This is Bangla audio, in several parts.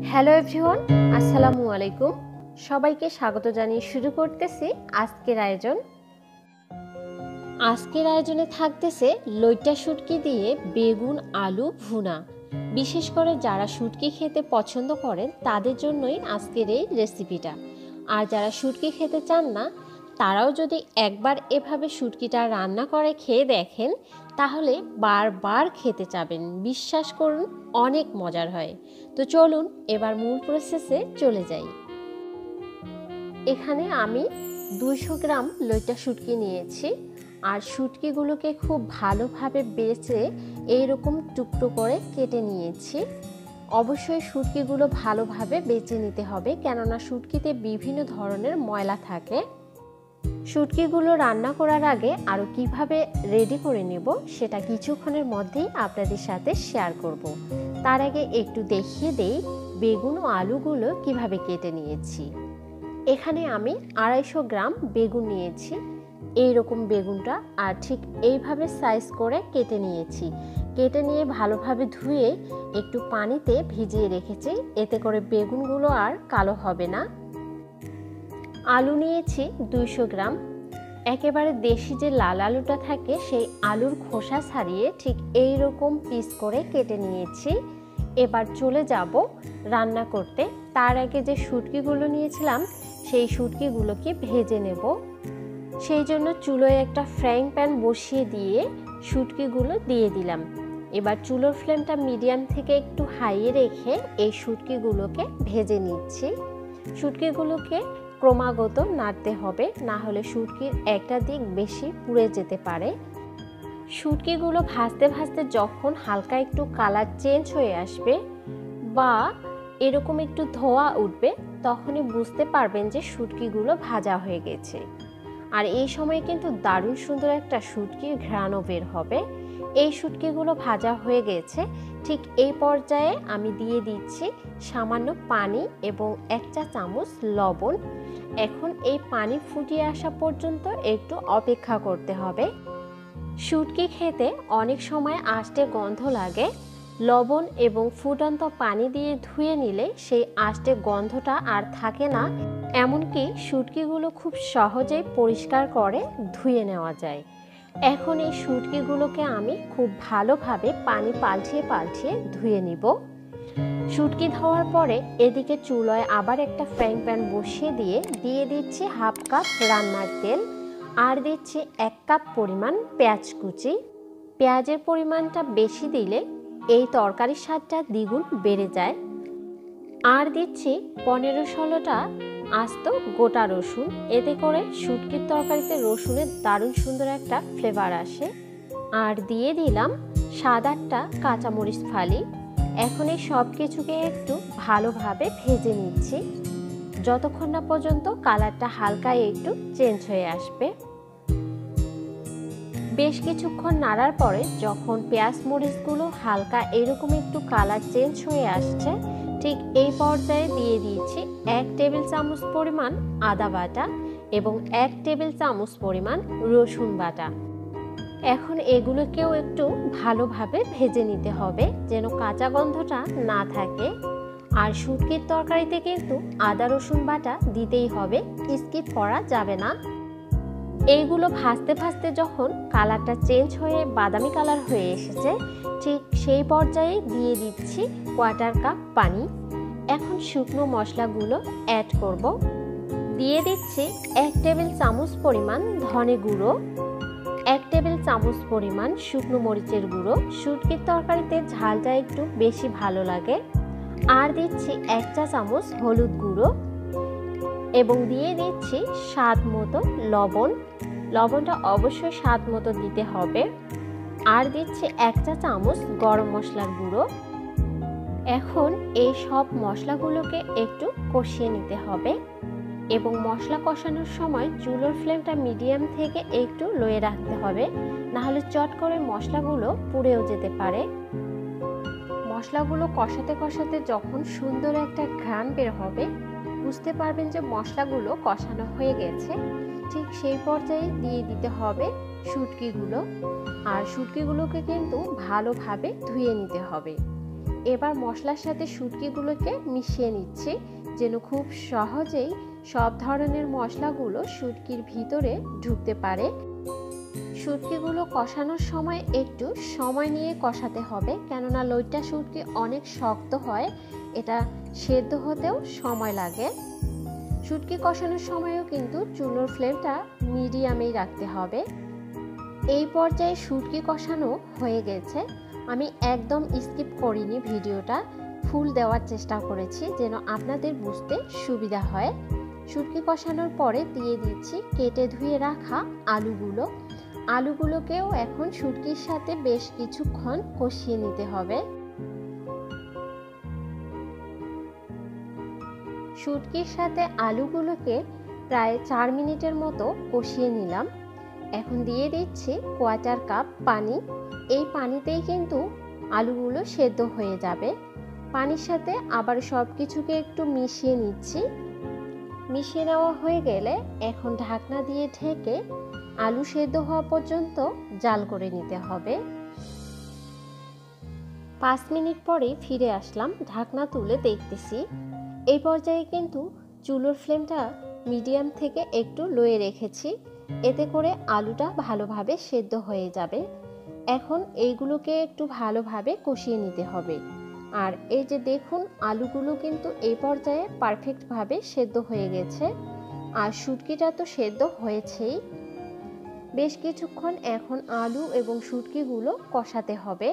হ্যালো এভরিওয়ান, আসসালামু আলাইকুম। সবাইকে স্বাগত জানিয়ে শুরু করতেছি আজকের আয়োজন। আজকের আয়োজনে থাকতেছে লইট্টা শুটকি দিয়ে বেগুন আলু ভুনা। বিশেষ করে যারা শুটকি খেতে পছন্দ করেন তাদের জন্যই আজকের এই রেসিপিটা। আর যারা শুটকি খেতে চান না তারাও যদি একবার এভাবে শুটকিটা রান্না করে খেয়ে দেখেন তাহলে বারবার খেতে চাবেন। বিশ্বাস করুন, অনেক মজার হয়। তো চলুন এবার মূল প্রসেসে চলে যাই। এখানে আমি 200 গ্রাম লইট্টা শুটকি নিয়েছি। আর শুটকিগুলোকে খুব ভালোভাবে বেছে এইরকম টুকরো করে কেটে নিয়েছি। অবশ্যই শুটকিগুলো ভালোভাবে বেছে নিতে হবে, কেননা শুটকিতে বিভিন্ন ধরনের ময়লা থাকে। শুটকিগুলো রান্না করার আগে আরও কিভাবে রেডি করে নেব সেটা কিছুক্ষণের মধ্যেই আপনাদের সাথে শেয়ার করব। তার আগে একটু দেখিয়ে দেই বেগুন ও আলুগুলো কিভাবে কেটে নিয়েছি। এখানে আমি 250 গ্রাম বেগুন নিয়েছি। এইরকম বেগুনটা আর ঠিক এইভাবে সাইজ করে কেটে নিয়েছি। কেটে নিয়ে ভালোভাবে ধুয়ে একটু পানিতে ভিজিয়ে রেখেছি, এতে করে বেগুনগুলো আর কালো হবে না। আলু নিয়েছি 200 গ্রাম। একেবারে দেশি যে লাল আলুটা থাকে সেই আলুর খোসা ছাড়িয়ে ঠিক এই রকম পিস করে কেটে নিয়েছি। এবার চলে যাব রান্না করতে। তার আগে যে শুটকিগুলো নিয়েছিলাম সেই শুটকিগুলোকে ভেজে নেব। সেই জন্য চুলোয় একটা ফ্রাইং প্যান বসিয়ে দিয়ে শুটকিগুলো দিয়ে দিলাম। এবার চুলোর ফ্লেমটা মিডিয়াম থেকে একটু হাইয়ে রেখে এই শুটকিগুলোকে ভেজে নিচ্ছি। শুটকিগুলোকে ক্রমাগত নাড়তে হবে, না হলে শুটকির একটা দিক বেশি পুড়ে যেতে পারে। শুটকিগুলো ভাজতে ভাজতে যখন হালকা একটু কালার চেঞ্জ হয়ে আসবে বা এরকম একটু ধোঁয়া উঠবে, তখনই বুঝতে পারবেন যে শুটকিগুলো ভাজা হয়ে গেছে। আর এই সময় কিন্তু দারুণ সুন্দর একটা শুটকির ঘ্রাণও বের হবে। এই শুটকিগুলো ভাজা হয়ে গেছে। ঠিক এই পর্যায়ে আমি দিয়ে দিচ্ছি সামান্য পানি এবং 1 চা চামচ লবণ। এখন এই পানি ফুটিয়ে আসা পর্যন্ত একটু অপেক্ষা করতে হবে। শুটকি খেতে অনেক সময় আষ্টে গন্ধ লাগে। লবণ এবং ফুটন্ত পানি দিয়ে ধুয়ে নিলে সেই আষ্টে গন্ধটা আর থাকে না। এমনকি শুটকিগুলো খুব সহজেই পরিষ্কার করে ধুয়ে নেওয়া যায়। এখন এই শুটকিগুলোকে আমি খুব ভালোভাবে পানি পাল্টিয়ে পাল্টিয়ে ধুয়ে নিব। শুটকি ধোয়ার পরে এদিকে চুলায় আবার একটা ফ্রাইং প্যান বসিয়ে দিয়ে দিচ্ছি 1/2 কাপ রান্নার তেল আর দিচ্ছি 1 কাপ পরিমাণ পেঁয়াজ কুচি। পেঁয়াজের পরিমাণটা বেশি দিলে এই তরকারির স্বাদটা দ্বিগুণ বেড়ে যায়। আর দিচ্ছি 15-16টা আস্ত গোটা রসুন। এতে করে শুটকির তরকারিতে রসুনের দারুণ সুন্দর একটা ফ্লেভার আসে। আর দিয়ে দিলাম 7-8টা কাঁচামরিচ ফালি। এখন এই সব কিছুকে একটু ভালোভাবে ভেজে নিচ্ছি, যতক্ষণ না পর্যন্ত কালারটা হালকা একটু চেঞ্জ হয়ে আসবে। বেশ কিছুক্ষণ নাড়ার পরে যখন পেঁয়াজ মরিচগুলো হালকা এরকম একটু কালার চেঞ্জ হয়ে আসছে, ঠিক এই পর্যায়ে দিয়ে দিয়েছি 1 টেবিল চামচ পরিমাণ আদা বাটা এবং 1 টেবিল চামচ পরিমাণ রসুন বাটা। এখন এগুলোকেও একটু ভালোভাবে ভেজে নিতে হবে যেন কাঁচা গন্ধটা না থাকে। আর শুটকির তরকারিতে কিন্তু আদা রসুন বাটা দিতেই হবে, স্কিপ করা যাবে না। এইগুলো ভাজতে ভাজতে যখন কালারটা চেঞ্জ হয়ে বাদামি কালার হয়ে এসেছে, ঠিক সেই পর্যায়ে দিয়ে দিচ্ছি 1/4 কাপ পানি। এখন শুকনো মশলাগুলো অ্যাড করব। দিয়ে দিচ্ছি 1 টেবিল চামচ পরিমাণ ধনে গুঁড়ো, 1 টেবিল চামচ পরিমাণ শুকনো মরিচের গুঁড়ো। শুটকির তরকারিতে ঝালটা একটু বেশি ভালো লাগে। আর দিচ্ছি 1 চা চামচ হলুদ গুঁড়ো এবং দিয়ে দিচ্ছি স্বাদ মতো লবণ। লবণটা অবশ্যই স্বাদ মতো দিতে হবে। আর দিচ্ছি 1 চা চামচ গরম মশলার গুঁড়ো। এখন এই সব মশলাগুলোকে একটু কষিয়ে নিতে হবে এবং মশলা কষানোর সময় চুলোর ফ্লেমটা মিডিয়াম থেকে একটু লোয়ে রাখতে হবে, নাহলে চট করে মশলাগুলো পুড়েও যেতে পারে। মশলাগুলো কষাতে কষাতে যখন সুন্দর একটা ঘ্রাণ বের হবে, বুঝতে পারবেন যে মশলাগুলো কষানো হয়ে গেছে। ঠিক সেই পর্যায়ে দিয়ে দিতে হবে শুটকিগুলো। আর শুটকিগুলোকে কিন্তু ভালোভাবে ধুয়ে নিতে হবে। এবার মশলার সাথে শুটকিগুলোকে মিশিয়ে নিচ্ছি যেন খুব সহজেই সব ধরনের মশলাগুলো শুটকির ভিতরে ঢুকতে পারে। শুটকিগুলো কষানোর সময় একটু সময় নিয়ে কষাতে হবে, কেননা লইট্টা শুটকি অনেক শক্ত হয়, এটা সেদ্ধ হতেও সময় লাগে। শুটকি কষানোর সময়ও কিন্তু চুলোর ফ্লেমটা মিডিয়ামেই রাখতে হবে। এই পর্যায়ে শুটকি কষানো হয়ে গেছে। আমি একদম স্কিপ করিনি, ভিডিওটা ফুল দেওয়ার চেষ্টা করেছি যেন আপনাদের বুঝতে সুবিধা হয়। শুটকি কষানোর পরে দিয়ে দিচ্ছি কেটে ধুয়ে রাখা আলুগুলোকেও এখন শুটকির সাথে বেশ কিছুক্ষণ কষিয়ে নিতে হবে। শুটকির সাথে আলুগুলোকে প্রায় 4 মিনিটের মতো কষিয়ে নিলাম। এখন দিয়ে দিচ্ছি 1/4 কাপ পানি। এই পানিতেই কিন্তু আলুগুলো সেদ্ধ হয়ে যাবে। পানির সাথে আবার সব কিছুকে একটু মিশিয়ে নিচ্ছি। মিশিয়ে নেওয়া হয়ে গেলে এখন ঢাকনা দিয়ে ঢেকে আলু সেদ্ধ হওয়া পর্যন্ত জাল করে নিতে হবে। 5 মিনিট পরে ফিরে আসলাম, ঢাকনা তুলে দেখতেছি। এই পর্যায়ে কিন্তু চুলোর ফ্লেমটা মিডিয়াম থেকে একটু লোয়ে রেখেছি, এতে করে আলুটা ভালোভাবে সেদ্ধ হয়ে যাবে। এখন এইগুলোকে একটু ভালোভাবে কষিয়ে নিতে হবে। আর এই যে দেখুন, আলুগুলো কিন্তু এই পর্যায়ে পারফেক্টভাবে সেদ্ধ হয়ে গেছে, আর শুটকিটা তো সেদ্ধ হয়েছেই। বেশ কিছুক্ষণ এখন আলু এবং শুটকিগুলো কষাতে হবে।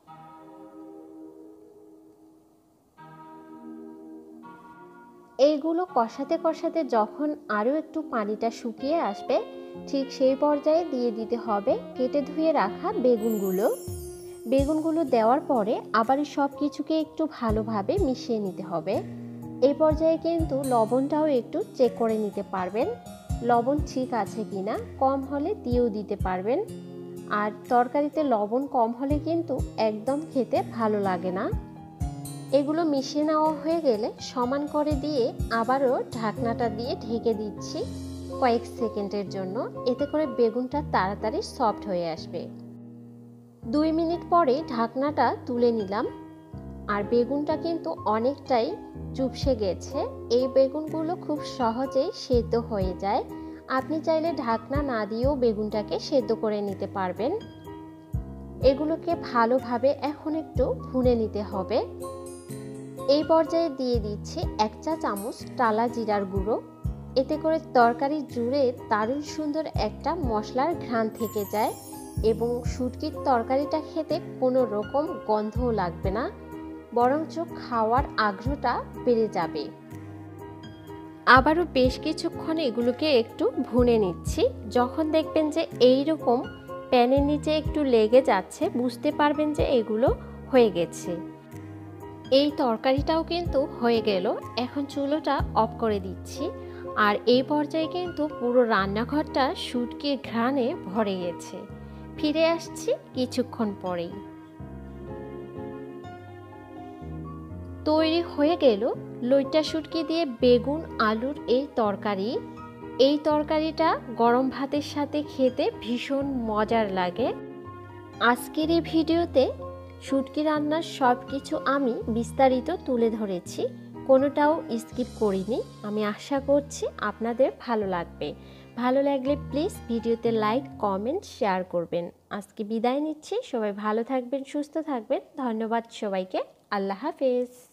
এইগুলো কষাতে কষাতে যখন আরও একটু পানিটা শুকিয়ে আসবে, ঠিক সেই পর্যায়ে দিয়ে দিতে হবে কেটে ধুয়ে রাখা বেগুনগুলো দেওয়ার পরে আবার সব কিছুকে একটু ভালোভাবে মিশিয়ে নিতে হবে। এই পর্যায়ে কিন্তু লবণটাও একটু চেক করে নিতে পারবেন, লবণ ঠিক আছে কিনা, কম হলে দিয়েও দিতে পারবেন। আর তরকারিতে লবণ কম হলে কিন্তু একদম খেতে ভালো লাগে না। এগুলো মিশিয়ে নেওয়া হয়ে গেলে সমান করে দিয়ে আবারও ঢাকনাটা দিয়ে ঢেকে দিচ্ছি কয়েক সেকেন্ডের জন্য, এতে করে বেগুনটা তাড়াতাড়ি সফট হয়ে আসবে। 2 মিনিট পরে ঢাকনাটা তুলে নিলাম, আর বেগুনটা কিন্তু অনেকটাই চুপসে গেছে। এই বেগুনগুলো খুব সহজেই সেদ্ধ হয়ে যায়। আপনি চাইলে ঢাকনা না দিয়েও বেগুনটাকে সেদ্ধ করে নিতে পারবেন। এগুলোকে ভালোভাবে এখন একটু ভুনে নিতে হবে। এই পর্যায়ে দিয়ে দিচ্ছি 1 চা চামচ টালা জিরার গুঁড়ো, এতে করে তরকারি জুড়ে দারুণ সুন্দর একটা মশলার ঘ্রাণ থেকে যায় এবং শুটকির তরকারিটা খেতে কোনো রকম গন্ধও লাগবে না, বরঞ্চ খাওয়ার আগ্রহটা বেড়ে যাবে। আবারও বেশ কিছুক্ষণ এগুলোকে একটু ভুনে নিচ্ছি। যখন দেখবেন যে এই রকম প্যানের নিচে একটু লেগে যাচ্ছে, বুঝতে পারবেন যে এগুলো হয়ে গেছে। এই তরকারিটাও কিন্তু হয়ে গেল। এখন চুলোটা অফ করে দিচ্ছি, আর এই পর্যায়ে কিন্তু পুরো রান্নাঘরটা শুটকির ঘ্রাণে ভরে গেছে। ফিরে আসছি কিছুক্ষণ পরেই। তৈরি হয়ে গেল লইট্টা শুটকি দিয়ে বেগুন আলুর এই তরকারিটা গরম ভাতের সাথে খেতে ভীষণ মজার লাগে। আজকের এই ভিডিওতে শুটকি রান্নার সব কিছু আমি বিস্তারিত তুলে ধরেছি, কোনোটাও স্কিপ করিনি। আমি আশা করছি আপনাদের ভালো লাগবে। ভালো লাগলে প্লিজ ভিডিওতে লাইক, কমেন্ট, শেয়ার করবেন। আজকে বিদায় নিচ্ছি, সবাই ভালো থাকবেন, সুস্থ থাকবেন। ধন্যবাদ সবাইকে। আল্লাহ হাফেজ।